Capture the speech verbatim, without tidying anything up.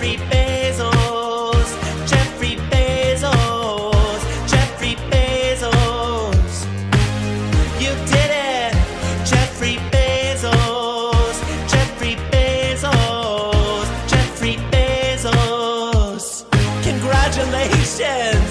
Jeffrey Bezos, Jeffrey Bezos, Jeffrey Bezos. You did it, Jeffrey Bezos, Jeffrey Bezos, Jeffrey Bezos. Congratulations.